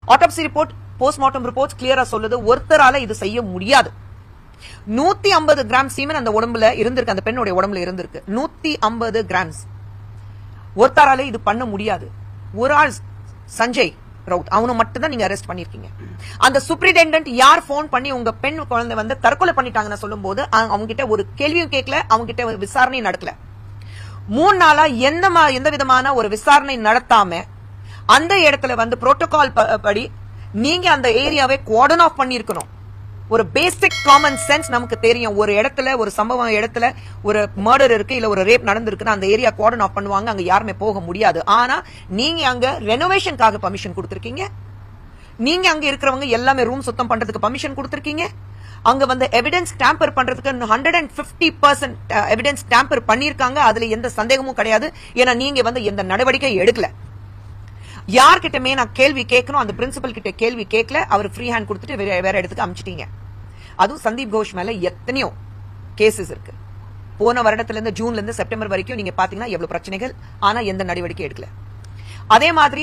Autopsy report, postmortem reports கிளியரா சொல்லுது, ஒருத்தரால இது செய்ய முடியாது. 150 கிராம் சீமன் அந்த உடம்புல இருந்திருக்கு, அந்த பெண்ணுடைய உடம்புல இருந்திருக்கு. 150 கிராம்ஸ். ஒருத்தரால இது பண்ண முடியாது. ஒரு ஆள் சஞ்சய் ரவுத், அவனை மட்டும் தான் நீங்க அரெஸ்ட் பண்ணிருக்கீங்க. அந்த சூப்பரிண்டெண்டன்ட் யார் போன் பண்ணி உங்க பெண் குழந்தை வந்து தற்கொலை பண்ணிட்டாங்கன்னு சொல்லும் போது அவங்க கிட்ட ஒரு கேள்வியும் கேட்கல, அவங்க கிட்ட விசாரணை நடக்கல. 3 நாளா எந்த விதமான ஒரு விசாரணை நடத்தாம அந்த இடத்துல வந்து புரோட்டோகால் படி நீங்க அந்த ஏரியாவை குவார்டன் ஆஃப் பண்ணிருக்கணும். ஒரு பேசிக் காமன் சென்ஸ் நமக்கு தெரியும். ஒரு இடத்துல ஒரு சம்பவம் இடத்துல ஒரு மர்டர் இருக்கு, இல்ல ஒரு ரேப் நடந்திருக்குன்னா அந்த ஏரியா குவார்டன் ஆஃப் பண்ணுவாங்க, அங்க யாருமே போக முடியாது. ஆனா நீங்க அங்க ரெனோவேஷனுக்காக பர்மிஷன் கொடுத்திருக்கீங்க. நீங்க அங்க இருக்கிறவங்க எல்லாமே ரூம் சுத்தம் பண்றதுக்கு பர்மிஷன் கொடுத்திருக்கீங்க. அங்க வந்து எவிடன்ஸ் டேம்பர் பண்றதுக்கு 150% எவிடன்ஸ் டேம்பர் பண்ணிருக்காங்க. அதுல எந்த சந்தேகமும் கிடையாது. ஏன்னா நீங்க வந்து எந்த நடவடிக்கை எடுக்கல. யார்கிட்டமே நான் கேள்வி கேட்கணும், அந்த பிரின்சிபல் கிட்ட கேள்வி கேட்கல. அவர் ஃப்ரீ ஹேண்ட் கொடுத்துட்டு வேற இடத்துக்கு அனுப்பிச்சிட்டீங்க. அதுவும் சந்தீப் கோஷ் மேல எத்தனையோ கேசஸ் இருக்கு. போன வருடத்துல இருந்து ஜூன்ல இருந்து செப்டம்பர் வரைக்கும் நீங்க பாத்தீங்கன்னா எவ்வளவு பிரச்சனைகள், ஆனா எந்த நடவடிக்கை எடுக்கல. அதே மாதிரி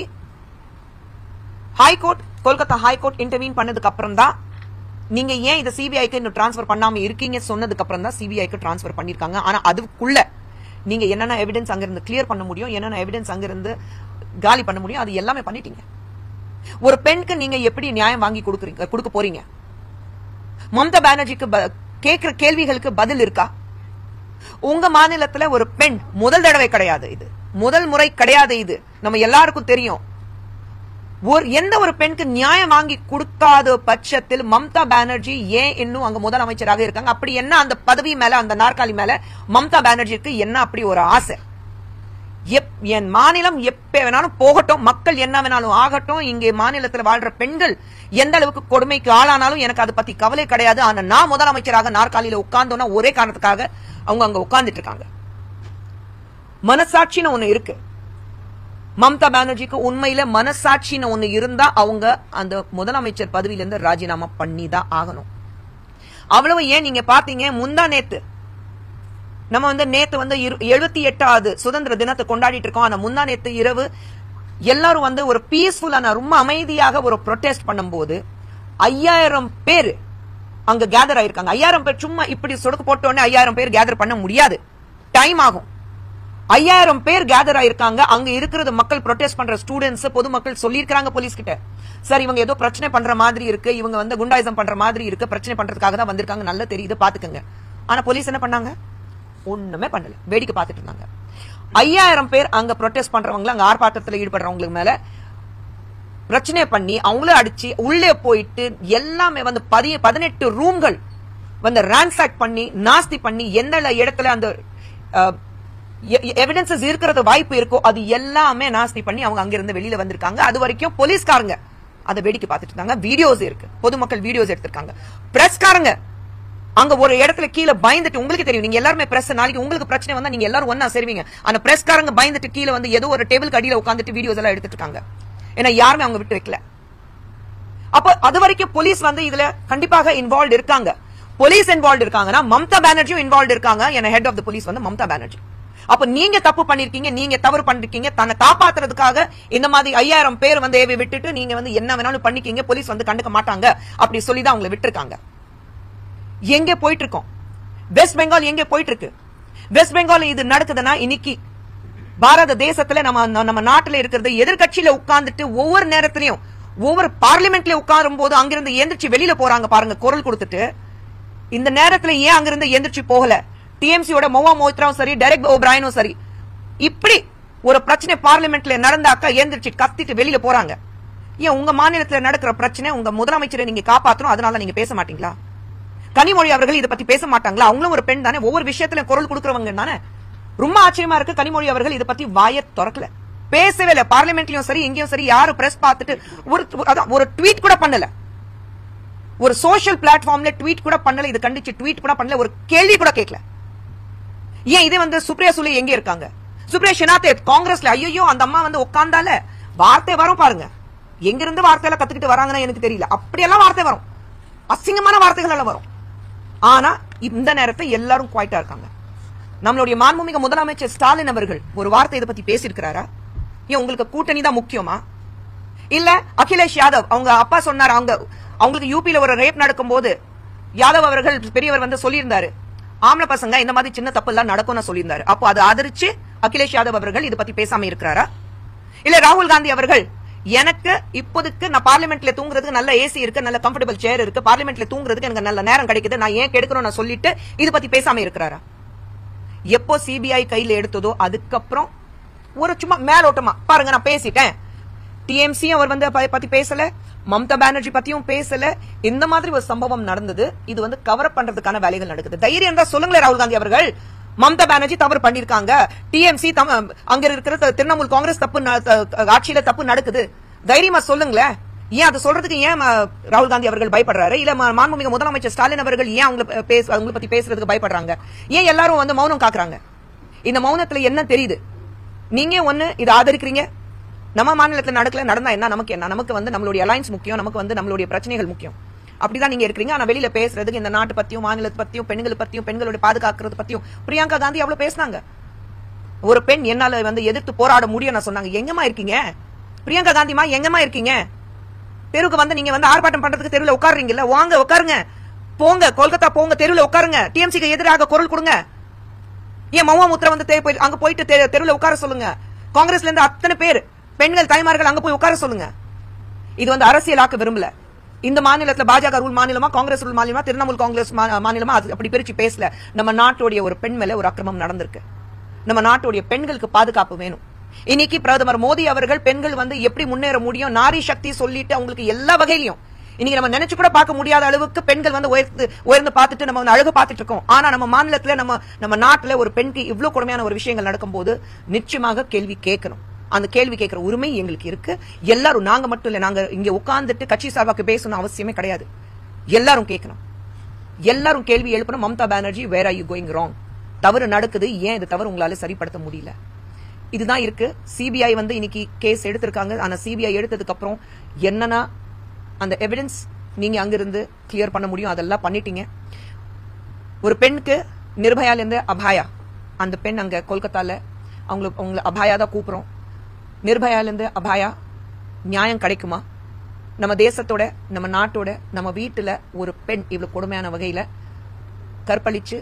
ஹைகோர்ட், கொல்கத்தா ஹைகோர்ட் இன்டர்வீன் பண்ணதுக்கு அப்புறம் தான் நீங்க ஏன் இதை சிபிஐக்கு இன்னும் டிரான்ஸ்பர் பண்ணாம இருக்கீங்க சொன்னதுக்கு அப்புறம் தான் சிபிஐக்கு டிரான்ஸ்பர் பண்ணிருக்காங்க. ஆனா அதுக்குள்ள நீங்க என்னென்ன எவிடன்ஸ் அங்கிருந்து கிளியர் பண்ண முடியும், என்னென்ன எவிடன்ஸ் அங்கிருந்து காலி பண்ண முடியும், அது எல்லாமே பண்ணிட்டீங்க. ஒரு பெண்ணுக்கு நீங்க எப்படி நியாயம் வாங்கி கொடுக்க போறீங்க? மம்தா பானர்ஜிக்கு கேட்கிற கேள்விகளுக்கு பதில் இருக்கா? உங்க மாநிலத்துல ஒரு பெண் முதல் தடவை கிடையாது, இது முதல் முறை கிடையாது. இது நம்ம எல்லாருக்கும் தெரியும். எந்த ஒரு பெண்ணுக்கு நியாயம் வாங்கி கொடுக்காத பட்சத்தில் மம்தா பானர்ஜி ஏன் இன்னும் அங்க முதலமைச்சராக இருக்காங்க? அப்படி என்ன அந்த பதவி மேல, அந்த நாற்காலி மேல மம்தா பானர்ஜிக்கு என்ன அப்படி ஒரு ஆசை? என் மாநிலம் எப்ப வேணாலும் போகட்டும், மக்கள் என்ன வேணாலும் ஆகட்டும், இங்கே மாநிலத்தில் வாழ்ற பெண்கள் எந்த அளவுக்கு கொடுமைக்கு ஆளானாலும் எனக்கு அதை பத்தி கவலை கிடையாது. ஆனா நான் முதலமைச்சராக நாற்காலியில உட்கார்ந்தோம்னா ஒரே காரணத்துக்காக அவங்க அங்க உட்கார்ந்துட்டு இருக்காங்க. மனசாட்சின்னு ஒண்ணு இருக்கு. மம்தா பானர்ஜிக்கு உண்மையில மனசாட்சின்னு ஒண்ணு இருந்தா அவங்க அந்த முதலமைச்சர் பதவியிலிருந்து ராஜினாமா பண்ணி தான் ஆகணும். அவ்வளவு ஏன் நீங்க பாத்தீங்க, முந்தா நேத்து நம்ம வந்து நேத்து வந்து 78வது சுதந்திர தினத்தை கொண்டாடிட்டு இருக்கோம். ஆனா முந்தா நேத்து இரவு எல்லாரும் வந்து ஒரு பீஸ்ஃபுல்லான ரொம்ப அமைதியாக ஒரு ப்ரொடெஸ்ட் பண்ணும்போது 5000 பேர் அங்க கேதர் ஆயிருக்காங்க. 5000 பேர் சும்மா இப்படி சொடுக்கு போட்டோன்னே 5000 பேர் கேதர் பண்ண முடியாது, டைம் ஆகும். 5000 பேர் கேதர் ஆயிருக்காங்க. அங்க இருக்கிறது மக்கள் ப்ரொடெஸ்ட் பண்ற ஸ்டூடெண்ட்ஸ், பொதுமக்கள் சொல்லியிருக்காங்க போலீஸ் கிட்ட, சார் இவங்க ஏதோ பிரச்சனை பண்ற மாதிரி இருக்கு, இவங்க வந்து குண்டாயிசம் பண்ற மாதிரி இருக்கு, பிரச்சனை பண்றதுக்காக தான் வந்திருக்காங்க, நல்லா தெரியுது பாத்துக்கங்க. ஆனா போலீஸ் என்ன பண்ணாங்க? ஒண்ணுமே பண்ணல, வேடிக்கை பார்த்துட்டு இருந்தாங்க. 5000 பேர் அங்க ப்ரொடெஸ்ட் பண்றவங்க, அங்க ஆர்ப்பாட்டத்தில் ஈடுபடுறவங்களுக்கு மேல பிரச்சனை பண்ணி அவங்களே அடிச்சு உள்ளே போயிட்டு எல்லாமே வந்து 18 ரூம்கள் வந்து ரான்சாக் பண்ணி நாஸ்தி பண்ணி எந்த இடத்துல அந்த எவிடன்சஸ் இருக்கிறது வாய்ப்பு இருக்கோ அது எல்லாமே நாஸ்தி பண்ணி அவங்க அங்கிருந்து வெளியில வந்திருக்காங்க. அது வரைக்கும் போலீஸ்காரங்க அதை வேடிக்கை பார்த்துட்டு இருந்தாங்க. வீடியோஸ் இருக்கு, பொதுமக்கள் வீடியோஸ் எடுத்திருக்காங்க. பிரஸ்காரங்க அங்க ஒரு இடத்துல கீழே பயந்துட்டு, உங்களுக்கு தெரியும் நீங்க எல்லாருமே பிரஸ், நாளைக்கு உங்களுக்கு பிரச்சனை வந்தா நீங்க எல்லாரும் ஒன்னா சேருவீங்க. ஆனா பிரஸ்காரங்க பயந்துட்டு கீழே வந்து ஏதோ ஒரு டேபிள் அடியில உட்காந்துட்டு வீடியோஸ் எல்லாம் எடுத்துட்டு இருக்காங்க. ஏன்னா யாருமே அவங்க விட்டு வைக்கல. அப்ப அது வரைக்கும் போலீஸ் வந்து இதுல கண்டிப்பாக இன்வால்வ் இருக்காங்க. போலீஸ் இன்வால்வ் இருக்காங்கன்னா மம்தா பானர்ஜியும் இன்வால்வ் இருக்காங்க. ஏன்னா ஹெட் ஆஃப் த போலீஸ் வந்து மம்தா பானர்ஜி. அப்ப நீங்க தப்பு பண்ணிருக்கீங்க, நீங்க தவறு பண்ணிருக்கீங்க. தன்னை காப்பாத்துறதுக்காக இந்த மாதிரி 5000 பேர் வந்து விட்டுட்டு நீங்க வந்து என்ன வேணாலும் பண்ணிக்கீங்க, போலீஸ் வந்து கண்டுக்க மாட்டாங்க அப்படி சொல்லிதான் அவங்களை விட்டுருக்காங்க. எங்க போயிட்டு இருக்கோம்? வெஸ்ட் பெங்கால் எங்க போயிட்டு இருக்கு? வெஸ்ட் பெங்கால் இது நடக்குதுன்னா இன்னைக்கு பாரத தேசத்துல நம்ம நாட்டுல இருக்கிறது எதிர்கட்சியில உட்கார்ந்துட்டு ஒவ்வொரு நேரத்திலையும் ஒவ்வொரு பார்லிமெண்ட்ல உட்காரும் போது அங்கிருந்து எந்திரிச்சு வெளியில போறாங்க பாருங்க, குரல் கொடுத்துட்டு. இந்த நேரத்துல ஏன் அங்கிருந்து எந்திரிச்சு போகல? டிஎம்சியோட மோவா மோத்ராவும் சரி, டெரெக் ஓபிரையனும் சரி, இப்படி ஒரு பிரச்சனை பார்லிமெண்ட்ல நடந்தாக்கா எந்திரிச்சு கத்திட்டு வெளியில போறாங்க. ஏன் உங்க மாநிலத்துல நடக்கிற பிரச்சனை உங்க முதலமைச்சரை நீங்க காப்பாற்றணும், அதனால நீங்க பேச மாட்டீங்களா? கனிமொழி அவர்கள் இதை பத்தி பேச மாட்டாங்களா? அவங்களும் ஒரு பெண் தானே, ஒவ்வொரு விஷயத்திலும் குரல் கொடுக்கறவங்க தானே. ரொம்ப ஆச்சரியமா இருக்கு, கனிமொழி அவர்கள் இதை பத்தி வாயை திறக்கல, பேசவே இல்லை. பார்லிமெண்ட்லயும் சரி எங்கேயும் சரி யாரும் பிரஸ் பார்த்துட்டு ஒரு ட்வீட் கூட பண்ணல, ஒரு சோசியல் பிளாட்ஃபார்ம்ல ட்வீட் கூட பண்ணல, இது கண்டிச்சு ட்வீட் கூட பண்ணல, ஒரு கேள்வி கூட கேட்கல. ஏன் இதே வந்து சுப்ரியா சுலே எங்க இருக்காங்க? சுப்ரியா ஷெனாத்தே காங்கிரஸ்ல, ஐயோ அந்த அம்மா வந்து உட்கார்ந்தால வார்த்தை வரும் பாருங்க, எங்கிருந்து வார்த்தையில கத்துக்கிட்டு வராங்கன்னு எனக்கு தெரியல. அப்படியெல்லாம் வார்த்தை வரும், அசிங்கமான வார்த்தைகள் எல்லாம் வரும். ஆனா இந்த நேரத்தை எல்லாரும் குவைட்டா இருக்காங்க. நம்மளுடைய மாண்புமிகு முதலமைச்சர் ஸ்டாலின் அவர்கள் ஒரு வார்த்தை இதை பத்தி பேசியிருக்கிறாரா? ஏன் உங்களுக்கு கூட்டணி தான் முக்கியமா? இல்ல அகிலேஷ் யாதவ் அவங்க அப்பா சொன்னார், அவங்களுக்கு யூபியில ஒரு ரேப் நடக்கும் போது யாதவ் அவர்கள் பெரியவர் வந்து சொல்லியிருந்தாரு, ஆம்பளை பசங்க இந்த மாதிரி சின்ன தப்பு எல்லாம் நடக்கும்னு சொல்லியிருந்தாரு. அப்போ அதை ஆதரிச்சு அகிலேஷ் யாதவ் அவர்கள் இதை பத்தி பேசாம இருக்கிறாரா? இல்ல ராகுல் காந்தி அவர்கள் எனக்கு இப்போதைக்கு நான் பார்லிமெண்ட்ல தூங்குறதுக்கு நல்ல ஏசி இருக்கு, நல்ல கம்ஃபர்டபிள் சேர் இருக்கு, பார்லிமெண்ட்ல தூங்குறதுக்கு எனக்கு நல்ல நேரம் கிடைக்குது, நான் ஏன் கெடுக்கணும் நான் சொல்லிட்டு இது பத்தி பேசாம இருக்கிறாரா? எப்போ சிபிஐ கையில எடுத்ததோ அதுக்கப்புறம் ஒரு சும்மா மேலோட்டமா பாருங்க நான் பேசிட்டேன், டிஎம்சி அவர் வந்து பத்தி பேசல, மம்தா பானர்ஜி பத்தியும் பேசல, இந்த மாதிரி ஒரு சம்பவம் நடந்தது. இது வந்து கவர் பண்றதுக்கான வேலைகள் நடக்குது. தைரியம் தான் சொல்லுங்களேன் ராகுல் காந்தி அவர்கள், மம்தா பானர்ஜி தவறு பண்ணிருக்காங்க, டிஎம்சி அங்க இருக்கிற திரிணாமுல் காங்கிரஸ் தப்பு ஆட்சியில தப்பு நடக்குது, தைரியமா சொல்லுங்களேன். ஏன் அதை சொல்றதுக்கு ஏன் ராகுல் காந்தி அவர்கள் பயப்படுறாரு? இல்ல மாண்புமிகு முதலமைச்சர் ஸ்டாலின் அவர்கள் ஏன் அவங்களை பத்தி பேசுறதுக்கு பயப்படுறாங்க? ஏன் எல்லாரும் வந்து மௌனம் காக்குறாங்க? இந்த மௌனத்துல என்ன தெரியுது? நீங்க ஒண்ணு இதை ஆதரிக்கிறீங்க, நம்ம மாநிலத்தில் நடந்தா என்ன, நமக்கு என்ன, நமக்கு வந்து நம்மளுடைய அலைன்ஸ் முக்கியம், நமக்கு வந்து நம்மளுடைய பிரச்சனைகள் முக்கியம், அப்படிதான் நீங்க இருக்கிறீங்க. ஆனா வெளியில பேசுறதுக்கு இந்த நாட்டு பத்தியும் மாநிலத்தை பத்தியும் பெண்களை பத்தியும் பெண்களுடைய பாதுகாக்கிறது பத்தியும் பிரியங்கா காந்தி அவ்வளவு பேசினாங்க. ஒரு பெண் என்னால வந்து எதிர்த்து போராட முடியும் நான் சொன்னாங்க. எங்கம்மா இருக்கீங்க பிரியங்கா காந்திமா, எங்கம்மா இருக்கீங்க? தெருவுக்கு வந்து நீங்க வந்து ஆர்ப்பாட்டம் பண்றதுக்கு தெருவில் உட்காருறீங்கல்ல, வாங்க உட்காருங்க, போங்க கொல்கத்தா போங்க, தெருவில் உட்காருங்க, டிஎம்சிக்கு எதிராக குரல் கொடுங்க. ஏன் மௌமுத்ரா வந்து அங்க போயிட்டு தெருவில் உட்கார சொல்லுங்க. காங்கிரஸ்ல இருந்து அத்தனை பேர் பெண்கள் தாய்மார்கள் அங்க போய் உட்கார சொல்லுங்க. இது வந்து அரசியலாக்க விரும்பல. இந்த மாநிலத்துல பாஜக ரூல் மாநிலமா, காங்கிரஸ் ரூல் மாநிலமா, திரிணாமுல் காங்கிரஸ் மாநிலமா, அப்படி பிரிச்சு பேசல. நம்ம நாட்டுடைய ஒரு பெண் மேல ஒரு அக்கிரமம் நடந்திருக்கு. நம்ம நாட்டுடைய பெண்களுக்கு பாதுகாப்பு வேணும். இன்னைக்கு பிரதமர் மோடி அவர்கள் பெண்கள் வந்து எப்படி முன்னேற முடியும், நாரி சக்தி சொல்லிட்டு அவங்களுக்கு எல்லா வகையிலும் இன்னைக்கு நம்ம நினைச்சு கூட பார்க்க முடியாத அளவுக்கு பெண்கள் வந்து உயர்ந்து பார்த்துட்டு நம்ம வந்து அழகு பார்த்துட்டு இருக்கோம். ஆனா நம்ம மாநிலத்துல நம்ம நாட்டுல ஒரு பெண்க்கு இவ்வளவு கொடுமையான ஒரு விஷயங்கள் நடக்கும் போது நிச்சயமாக கேள்வி கேட்கணும். அந்த கேள்வி கேட்கிற உரிமை எங்களுக்கு இருக்கு. எல்லாரும், நாங்க மட்டும் இல்ல, நாங்க இங்க உட்கார்ந்துட்டு கட்சி சார்பாக பேசணும் அவசியமே கிடையாது. எல்லாரும் கேட்கணும், எல்லாரும் கேள்வி எழுப்பணும். Mamata Banerjee, where are you going wrong? தவறு நடக்குது, ஏன் இது தவறு உங்களால சரிப்படுத்த முடியல? இதுதான் இருக்கு. சிபிஐ வந்து இன்னைக்கு கேஸ் எடுத்திருக்காங்க. ஆனா சிபிஐ எடுத்ததுக்கு அப்புறம் என்னன்னா அந்த எவிடன்ஸ் நீங்க அங்கிருந்து கிளியர் பண்ண முடியும், அதெல்லாம் பண்ணிட்டீங்க. ஒரு பெண்ணுக்கு நிர்பயால இருந்து அபாயா, அந்த பெண் அங்க கொல்கத்தால அவங்களை அபாயா தான் கூப்பிடுறோம். நிர்பயால இருந்து அபாயா நியாயம் கிடைக்குமா? நம்ம தேசத்தோட, நம்ம நாட்டோட, நம்ம வீட்டுல ஒரு பெண் இவ்வளவு கொடுமையான வகையில கற்பழிச்சு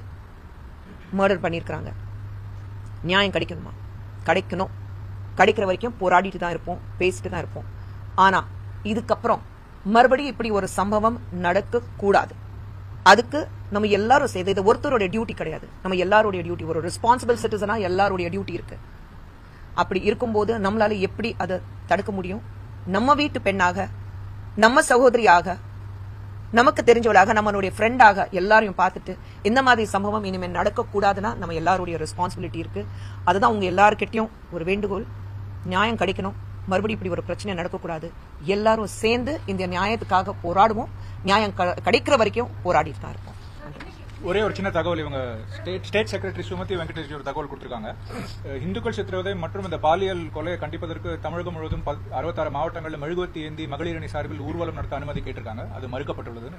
மர்டர் பண்ணிருக்காங்க. நியாயம் கிடைக்கணுமா? கிடைக்கணும். கிடைக்கிற வரைக்கும் போராடிட்டு தான் இருப்போம், பேசிட்டு தான் இருப்போம். ஆனா இதுக்கப்புறம் மறுபடியும் இப்படி ஒரு சம்பவம் நடக்க கூடாது. அதுக்கு நம்ம எல்லாரும் செய்து, இது ஒருத்தருடைய டியூட்டி கிடையாது, நம்ம எல்லாருடைய டியூட்டி. ஒரு ரெஸ்பான்சிபிள் சிட்டிசனா எல்லாருடைய டியூட்டி இருக்கு. அப்படி இருக்கும்போது நம்மளால எப்படி அதை தடுக்க முடியும்? நம்ம வீட்டு பெண்ணாக, நம்ம சகோதரியாக, நமக்கு தெரிஞ்சவளாக, நம்மளுடைய ஃப்ரெண்டாக எல்லாரையும் பார்த்துட்டு இந்த மாதிரி சம்பவம் இனிமேல் நடக்க கூடாதுன்னா நம்ம எல்லாருடைய ரெஸ்பான்சிபிலிட்டி இருக்கு. அதுதான் உங்க எல்லாருக்கிட்டையும் ஒரு வேண்டுகோள். நியாயம் கிடைக்கணும், மறுபடியும் இப்படி ஒரு பிரச்சனை நடக்கக்கூடாது. எல்லாரும் சேர்ந்து இந்த நியாயத்துக்காக போராடுவோம். நியாயம் கிடைக்கிற வரைக்கும் போராடிட்டு தான் இருப்போம். ஒரே ஒரு சின்ன தகவல், இவங்க ஸ்டேட் செக்ரட்டரி சுமதி வெங்கடேஷ் ஒரு தகவல் கொடுத்திருக்காங்க. இந்துக்கள் சித்திரவதை மற்றும் இந்த பாலியல் கொலையை கண்டிப்பதற்கு தமிழகம் முழுவதும் 66 மாவட்டங்களில் மெழுகுவர்த்தி ஏந்தி மகளிர் அணி சார்பில் ஊர்வலம் நடத்த அனுமதி கேட்டிருக்காங்க. அது மறுக்கப்பட்டுள்ளது.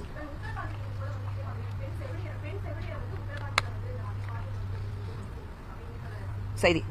சரி,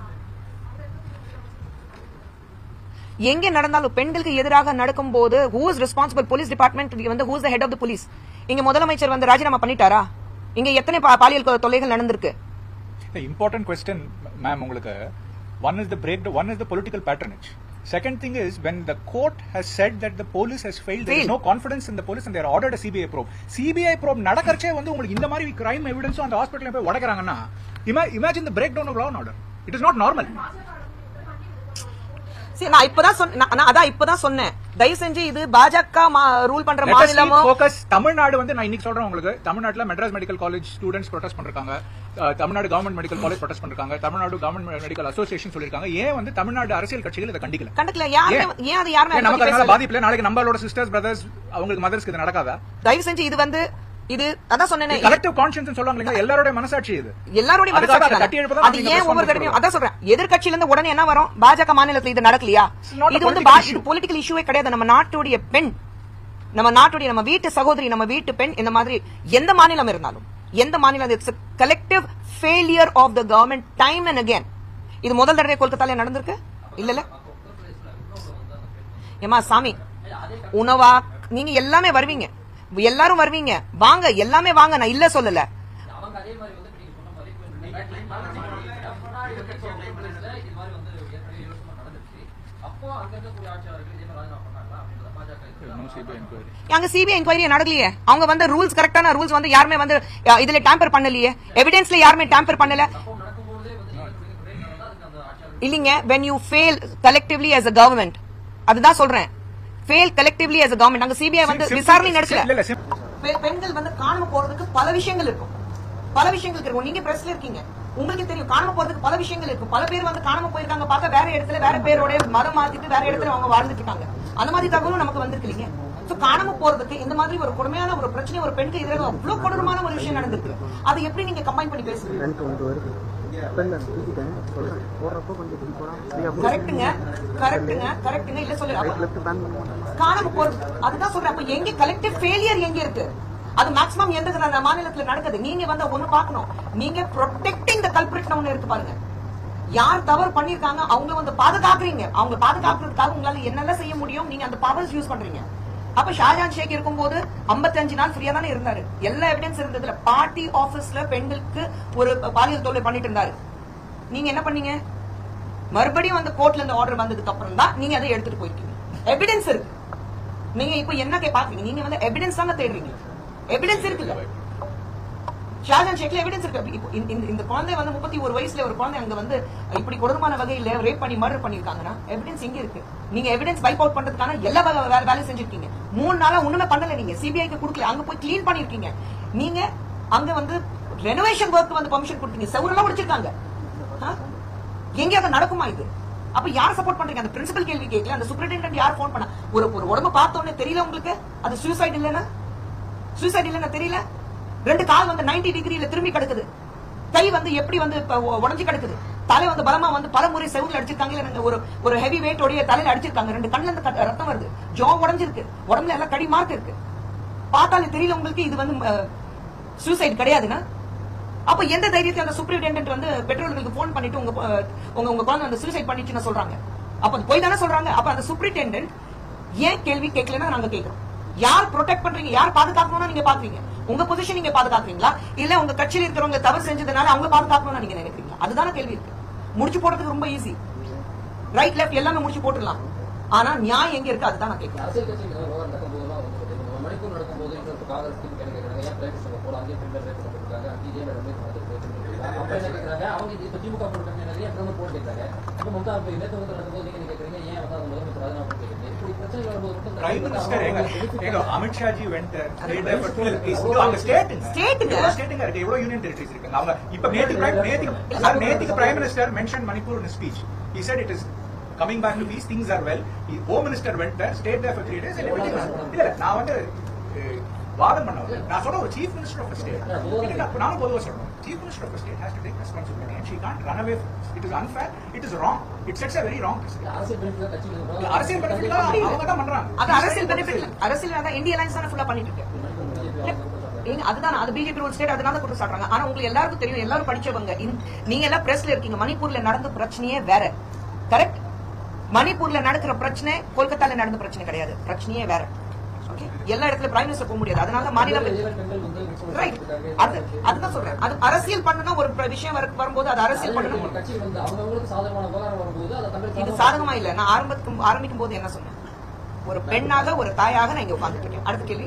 எங்க நடந்தாலும் பெண்களுக்கு எதிராக நடக்கும் போது who is responsible? Police department வந்து who is the head of the police? இங்க முதலமைச்சர் வந்து ராஜினாமா பண்ணிட்டாரா? இங்க எத்தனை பாலியல் தொல்லைகள் நடந்திருக்கு? Important question ma'am. உங்களுக்கு one is the political patronage. Second thing is when the court has said that the police has failed, there is no confidence in the police and they are ordered a CBI probe. CBI probe நடக்கறச்சே வந்து உங்களுக்கு இந்த மாதிரி crime evidence அந்த ஹாஸ்பிடல்ல போய் உடைக்கறாங்கன்னா imagine the breakdown of law and order. It is not normal. சரி, நான் இப்பதான் சொன்னேன். தயவு செஞ்சு இது பாஜக ரூல் பண்ற மாநிலமோ ஃபோக்கஸ். தமிழ்நாடு வந்து நான் இன்னைக்கு சொல்றேன் உங்களுக்கு, தமிழ்நாட்டுல Madras medical college students protest பண்றாங்க, Tamil Nadu government medical college protest பண்றாங்க, தமிழ்நாடு கவர்மெண்ட் மெடிக்கல் அசோசியேஷன் சொல்லிருக்காங்க. ஏன் வந்து தமிழ்நாடு அரசியல் கட்சிகள் இதை கண்டிக்கல? ஏன் அது யாருமே நமக்கு அதனால பாதிப்பு இல்ல? நாளைக்கு நம்மளோட சிஸ்டர்ஸ் பிரதர்ஸ் அவங்களுக்கு மதர்ஸ்க்கு இது நடக்காதா? தயவு செஞ்சு இது வந்து இது அதான் சொன்னேனே, கலெக்டிவ் கான்ஷியன்ஸ் சொல்றாங்க. எல்லாரோட மனசாட்சி இது, எல்லாரோட மனசாட்சி. அது ஏன் ஒவ்வொரு தடவையும் அதான் சொல்றேன், எதிர்க்கட்சியில இருந்து உடனே என்ன வரும்? பாஜக மாநிலத்துல இது நடக்கலையா? இது வந்து பொலிட்டிக்கல் இஷ்யூவே கிடையாது. நம்ம நாட்டுடைய பெண், நம்ம நாட்டுடைய, நம்ம வீட்டு சகோதரி, நம்ம வீட்டு பெண், இந்த மாதிரி எந்த மாநிலம் இருந்தாலும், எந்த மாநிலம், it's collective failure of the government time and again. இது முதல் தடவை கொல்கத்தால நடந்திருக்கு இல்ல? ஏமா சாமி உணவா நீங்க எல்லாமே வருவீங்க, எல்லாரும் வருவீங்க, வாங்க எல்லாமே வாங்க, நான் இல்ல சொல்லல. அங்க சிபிஐ என்கொயரி நடக்கலையே. அவங்க வந்து ரூல்ஸ் கரெக்டான ரூல்ஸ் வந்து யாருமே வந்து இதுல டேம்பர் பண்ணலையே, எவிடன்ஸ்ல யாருமே டேம்பர் பண்ணல இல்லீங்க. when you fail collectively as a government, அதுதான் சொல்றேன், fail collectively as a government. அங்க சிபிஐ வந்து விசாரணை நடக்கல. பெண்கள் வந்து காணாம போறதுக்கு பல விஷயங்கள் இருக்கும், பல விஷயங்கள் இருக்கும். நீங்க பிரஸ்ல இருக்கீங்க, உங்களுக்கு தெரியும் காணாம போறதுக்கு பல விஷயங்கள் இருக்கு. பல பேர் வந்து காணாம போயிருக்காங்க, பார்த்தா வேற இடத்துல வேற பேரோட மதம் மாத்திட்டு வேற இடத்துல அவங்க வாழ்ந்துட்டு இருக்காங்க. அந்த மாதிரி தகவலும் நமக்கு வந்திருக்கீங்க. சோ காணாம போறதுக்கு இந்த மாதிரி ஒரு கொடுமையான ஒரு பிரச்சனை, ஒரு பெண்ணுக்கு எதிராக அவ்வளவு கொடூரமான ஒரு விஷயம் நடந்திருக்கு. அதை எப்படி நீங்க கம்பைன் பண்ணி பேசுறீங்க? கரெக்ட்டுங்க, கரெக்ட்டுங்க, கரெக்ட்டுங்க. இல்ல சொல்லு காணாம போறது, அதுதான் சொல்றேன். அப்ப எங்க கலெக்டிவ் ஃபெயிலியர் எங்க இருக்கு? அது மேக்ஸிமம் எந்த மாநிலத்துல நடக்குது? நீங்க வந்து ஒண்ணு பாக்கணும், நீங்க ப்ரொடெக்டிங் த கல்பிரிட் ஒண்ணு இருக்கு பாருங்க. யார் தவறு பண்ணிருக்காங்க அவங்க வந்து பாதுகாக்கிறீங்க. அவங்க பாதுகாக்கிறதுக்காக உங்களால என்னெல்லாம் செய்ய முடியும், நீங்க அந்த பவர்ஸ் யூஸ் பண்றீங்க. அப்ப ஷாஜான் ஷேக் இருக்கும்போது 55 நாள் ஃப்ரீயா தானே இருந்தாரு. எல்லா எவிடன்ஸ் இருந்ததுல பார்ட்டி ஆபீஸ்ல பெண்களுக்கு ஒரு பாலியல் தொல்லை பண்ணிட்டு இருந்தாரு. நீங்க என்ன பண்ணீங்க? மறுபடியும் அந்த கோர்ட்ல இருந்து ஆர்டர் வந்ததுக்கு அப்புறம் தான் நீங்க அதை எடுத்துட்டு போயிருக்கீங்க. எவிடன்ஸ் இருக்கு. நீங்க இப்ப என்ன பாக்குறீங்க? நீங்க வந்து எவிடன்ஸ் தாங்க தேடுறீங்க. எவிடன்ஸ் இருக்குல்ல, ஷாஜான் ஷேக்ல எவிடன்ஸ் இருக்கு. இந்த குழந்தை வந்து 31 வயசுல ஒரு குழந்தை அங்க வந்து இப்படி கொடூரமான வகையில ரேப் பண்ணி மர்டர் பண்ணிருக்காங்கன்னா எவிடன்ஸ் எங்க இருக்கு? நீங்க எவிடன்ஸ் வைப் அவுட் பண்றதுக்கான எல்லா வேலையும் செஞ்சிருக்கீங்க. 3 நாளா ஒண்ணுமே பண்ணல. நீங்க சிபிஐக்கு கொடுக்கல, அங்க போய் கிளீன் பண்ணிருக்கீங்க. நீங்க அங்க வந்து ரெனோவேஷன் ஒர்க் வந்து பெர்மிஷன் கொடுத்தீங்க, செவரெல்லாம் உடைச்சிருக்காங்க. எங்க அது நடக்குமா இது? அப்ப யார் சப்போர்ட் பண்றீங்க? அந்த பிரின்சிபல் கேள்வி கேட்கல, அந்த சூப்பரிண்டென்டென்ட் யார் போன் பண்ணா? ஒரு உடம்பு பார்த்தோன்னே தெரியல உங்களுக்கு அது சூசைட் இல்லைன்னா? சூசைட் இல்லைன்னா தெரியல? 2 கால் வந்து 90 டிகிரியில திரும்பி கிடக்குது, கை வந்து எப்படி வந்து உடஞ்சி கிடக்குது, தலை வந்து பலமா வந்து பல முறை செவுல அடிச்சிருக்காங்க. ஒரு ஹெவி வெயிட் உடைய தலையில அடிச்சிருக்காங்க. 2 கண்ணுல இருந்து ரத்தம் வருது, ஜோ உடஞ்சிருக்கு, உடம்புல எல்லாம் கடி மார்க் இருக்கு. பார்த்தாலே தெரியல உங்களுக்கு இது வந்து சூசைட் கிடையாதுன்னா? அப்ப எந்த தைரியத்தை அந்த சூப்பரிண்டென்டென்ட் வந்து பெற்றோர்களுக்கு போன் பண்ணிட்டு உங்க குழந்தை அந்த சூசைட் பண்ணிச்சுன்னு சொல்றாங்க? அப்ப போய் தானே சொல்றாங்க. அப்ப அந்த சூப்பரிண்டென்டென்ட் ஏன் கேள்வி கேட்கலன்னா நாங்க கேட்கிறோம். யார் ப்ரொடெக்ட் பண்றீங்க, யார் பாதுகாக்கணும்னு நீங்க பாக்குறீங்க? உங்க பொசிஷன் நீங்க பாதுகாக்கிறீங்களா, இல்ல உங்க கட்சியில் இருக்கிறவங்க தவறு செஞ்சதுனால அவங்க பாதுகாக்கணும்னு நீங்க நினைக்கிறீங்களா? அதுதான கேள்வி இருக்கு. முடிச்சு போடுறதுக்கு ரொம்ப ஈஸி, ரைட் லெஃப்ட் எல்லாமே முடிச்சு போட்டுடலாம். ஆனா நியாயம் எங்க இருக்கு? அதுதான் நான் கேட்கிறேன். Prime Minister Amit Shah ji went there. அவங்க ஸ்டேட்டுங்க இருக்கு, எவ்வளவு யூனியன் டெரிட்டரிஸ் இருக்கு. அவங்க இப்ப நேத்திக்கு Prime Minister mentioned Manipur in his speech. He said it is coming back to peace, things are well. The Home Minister went there, stayed there for 3 days and everything was இல்ல. நான் வந்து வாதம் பண்ணவங்க, நான் சொல்ற ஒரு சீஃப் மினிஸ்டர் ஆஃப் ஸ்டேட், நானும் பொதுவாக சொல்றேன், chief minister of state has to take responsibility and she can't run away from it. It is unfair, it is wrong, it sets a very wrong precedent. அரசியல் benefit அவங்க தான் பண்றாங்க. அது அரசியல் benefit, அரசியல் தான் இந்தியா அலைன்ஸ் தான் ஃபுல்லா பண்ணிட்டு இருக்கு. அதுதான் அது பிஜேபி ரூல் ஸ்டேட், அதனால குற்றம் சாட்டுறாங்க. ஆனா உங்களுக்கு எல்லாருக்கும் தெரியும், எல்லாரும் படிச்சவங்க, நீங்க எல்லாம் பிரஸ்ல இருக்கீங்க. மணிப்பூர்ல நடந்த பிரச்சனையே வேற, கரெக்ட்? மணிப்பூர்ல நடக்கிற பிரச்சனை கொல்கத்தால நடந்த பிரச்சனை கிடையாது, பிரச்சனையே வேற. எல்லா இடத்துல பிரைம் மினிஸ்டர் போக முடியாது, அதனால மாநிலம் அதுதான் சொல்றேன். அது அரசியல் பண்ணனா ஒரு விஷயம் வரும்போது அது அரசியல் பண்ணணும். இது சாதகமா இல்ல. நான் ஆரம்பிக்கும் போது என்ன சொன்னேன்? ஒரு பெண்ணாக ஒரு தாயாக நான் இங்க உட்கார்ந்துட்டு இருக்கேன். அடுத்த கேள்வி.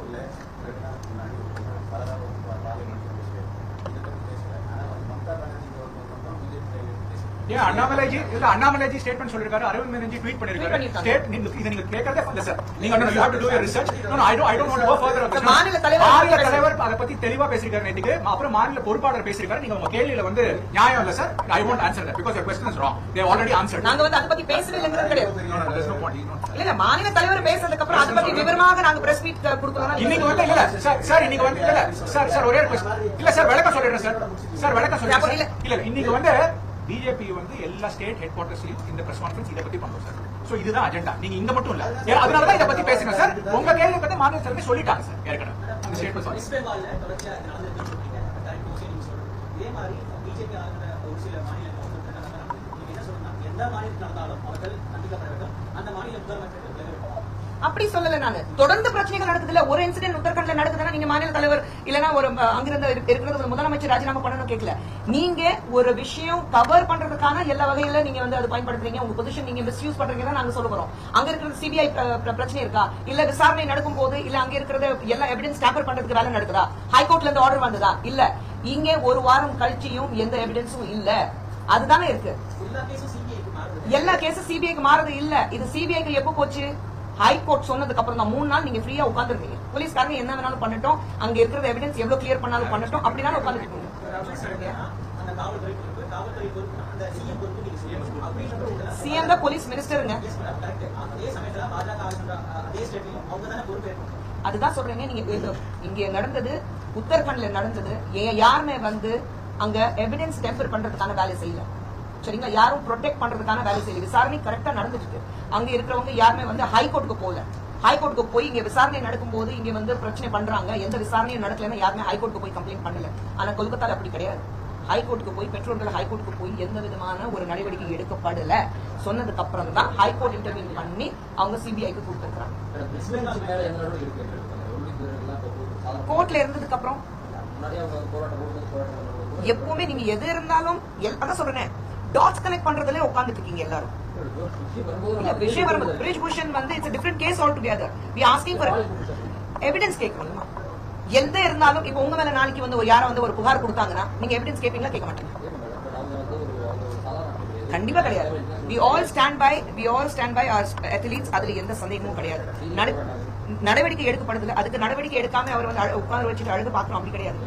அண்ணாமலைஜி ஸ்டேட்மெண்ட் சொல்லிருக்காரு, அரவிந்த் மேனன்ஜி ட்வீட் பண்ணிருக்காரு. ஸ்டேட் இத நீங்க கேட்கறதே இல்ல சார். நீங்க you have to do your research. No, I don't want to go further on this. மாநில தலைவர் அத பத்தி தெளிவா பேசிருக்காரு நேத்துக்கு. அப்புறம் மாநில பொறுப்பாளர் பேசிருக்காரு. நீங்க உங்க கேள்வியில வந்து நியாயம் இல்ல sir. I won't answer that because your question is wrong. They have already answered. நாங்க வந்து அத பத்தி பேசவே இல்லங்கிறது கிடையாது. No, there's no point. இல்ல மாநில தலைவர் பேசினதுக்கு அப்புறம் அத பத்தி விவரமாக நாங்க பிரஸ் மீட் கொடுக்கணும். இன்னைக்கு வந்து இல்ல சார், இன்னைக்கு வந்து இல்ல சார் ஒரே क्वेश्चन இல்ல சார், விளக்கம் சொல்றேன் சார் விளக்கம் சொல்றேன். இல்ல இன்னைக்கு வந்து பிஜேபி வந்து எல்லா ஸ்டேட் ஹெட் குவார்டர்ஸ்லயும் இந்த பிரஸ் கான்ஃபரன்ஸ் இத பத்தி பண்றோம் சார். சோ இதுதான் அஜெண்டா. நீங்க இங்க மட்டும் இல்ல, அதனால தான் இத பத்தி பேசுங்க சார். உங்க கேள்வி பத்தி மாநில தலைமை சொல்லிட்டாங்க சார் ஏற்கனவே. இந்த ஸ்டேட்மென்ட் வெஸ்ட் பெங்கால்ல தொடர்ச்சியா நடந்துட்டு இருக்கீங்க. கரெக்ட் நீங்க சொல்றீங்க. இதே மாதிரி பிஜேபி ஆகிற ஒரு சில மாநிலங்கள் நீங்க என்ன சொல்றீங்க? எந்த மாநிலத்தில் நடந்தாலும் அவர்கள் கண்டிக்கப்பட வேண்டும். அந்த மாநில முதலமைச்சர் அப்படி சொல்லல நானு. தொடர்ந்து பிரச்சனைகள் நடக்குதுல. ஒரு இன்சிடென்ட் உத்தரகாண்ட்ல நடக்குதுன்னா நீங்க மாநில தலைவர் இல்லனா ஒரு அங்கிருந்த இருக்கிற முதலமைச்சர் ராஜினாமா பண்ணணும் கேட்கல. நீங்க ஒரு விஷயம் கவர் பண்றதுக்கான எல்லா வகையில நீங்க வந்து அதை பயன்படுத்துறீங்க. உங்க பொசிஷன் நீங்க மிஸ்யூஸ் பண்றீங்கன்னு நாங்க சொல்ல போறோம். அங்க இருக்கிற சிபிஐ பிரச்சனை இருக்கா, இல்ல விசாரணை நடக்கும் போது இல்ல அங்க இருக்கிறத எல்லா எவிடன்ஸ் டேம்பர் பண்றதுக்கு வேலை நடக்குதா, ஹைகோர்ட்ல இருந்து ஆர்டர் வந்ததா, இல்ல இங்க ஒரு வாரம் கழிச்சியும் எந்த எவிடன்ஸும் இல்ல. அதுதானே இருக்கு. எல்லா கேஸும் சிபிஐக்கு மாறது இல்ல. இது சிபிஐக்கு எப்ப போச்சு? ஹைகோர்ட் சொன்னதுக்கு அப்புறம் தான் 3 நாள் நீங்க ஃப்ரீயா உட்கார்ந்துருக்கீங்க. போலீஸ்காரங்க என்ன வேணாலும் பண்ணட்டும், அங்க இருக்கிற எவிடன்ஸ் எவ்வளவு கிளியர் பண்ணாலும் பண்ணட்டும், அப்படினாலும் உட்கார்ந்துருக்கீங்க. சிஎம் தான் போலீஸ் மினிஸ்டருங்க. அதுதான் சொல்றேங்க. நீங்க இங்க நடந்தது, உத்தரகாண்ட்ல நடந்தது, யாருமே வந்து அங்க எவிடன்ஸ் டெம்பர் பண்றதுக்கான வேலை செய்யல. சரிங்களா? யாரும் ப்ரொடெக்ட் பண்றதுக்கான வேலை செய்யல. விசாரணை கரெக்டா நடந்துட்டு அங்க இருக்கிறவங்க யாருமே வந்து ஹைகோர்ட்டுக்கு போல. ஹைகோர்ட்டுக்கு போய் இங்க விசாரணை நடக்கும் போது இங்க வந்து பிரச்சனை பண்றாங்க, எந்த விசாரணையும் நடக்கலன்னா யாருமே ஹைகோர்ட்டுக்கு போய் கம்ப்ளைண்ட் பண்ணல. ஆனா கொல்கத்தால அப்படி கிடையாது. ஹைகோர்ட்டுக்கு போய் பெற்றோர்கள் ஹைகோர்ட்டுக்கு போய் எந்த விதமான ஒரு நடவடிக்கை எடுக்கப்படல. சொன்னதுக்கு அப்புறம் தான் ஹைகோர்ட் இன்டர்வியூ பண்ணி அவங்க சிபிஐக்கு கொடுத்துருக்காங்க. கோர்ட்ல இருந்ததுக்கு அப்புறம் எப்பவுமே நீங்க எது இருந்தாலும் அதான் சொல்றேன், டாட்ஸ் கனெக்ட் பண்றதுல உட்கார்ந்துட்டு இருக்கீங்க எல்லாரும். இல்ல விஷயம் வரும்போது பிரிஜ் பூஷன் வந்து it's different case all together. We asking for evidence கேட்கணுமா? எந்த இருந்தாலும் இப்ப உங்க மேல நாளைக்கு வந்து ஒரு யாரை வந்து ஒரு புகார் கொடுத்தாங்கன்னா நீங்க எவிடன்ஸ் கேட்பீங்களா, கேட்க மாட்டீங்க? கண்டிப்பா கிடையாது. we all stand by our athletes. அதுல எந்த சந்தேகமும் கிடையாது. நடவடிக்கை எடுக்கப்படுதுல, அதுக்கு நடவடிக்கை எடுக்காம அவர் வந்து உட்கார்ந்து வச்சுட்டு அழுது பாக்குறோம், அப்படி கிடையாது.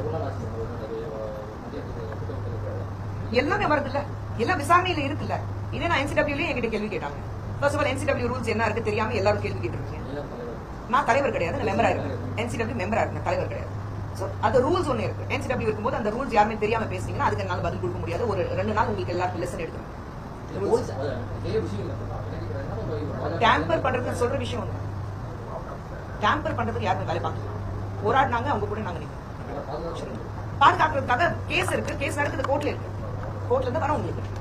எல்லாமே வருது இல்ல, எல்லாம் விசாரணையில இருக்குல்ல. இதே நான் NCW என்கிட்ட கேள்வி கேட்டாங்க. First of all NCW rules என்ன இருக்கு தெரியாம எல்லாரும் கேள்வி கேட்டிருக்கீங்க. நான் தலைவர் கிடையாது, நான் மெம்பரா இருக்கேன். NCW மெம்பரா இருக்கேன், தலைவர் கிடையாது. சோ அந்த ரூல்ஸ் ஒண்ணு இருக்கு. NCW இருக்கும்போது அந்த ரூல்ஸ் யாருமே தெரியாம பேசுனீங்கன்னா அதுக்கு என்னால பதில் கொடுக்க முடியாது. ஒரு 2 நாள் உங்களுக்கு எல்லாருக்கும் லெசன் எடுக்கணும். டேம்பர் பண்றது சொல்ற விஷயம் ஒண்ணு. டேம்பர் பண்றதுக்கு யாருமே வேலை பார்க்கல. போராடினாங்க, அவங்க கூட நாங்க நிக்கிறோம். பாதுகாக்கிறதுக்காக கேஸ் இருக்கு, கேஸ் நடக்குது, கோர்ட்ல இருக்கு. கோர்ட்ல இருந்து வர உங்களுக்கு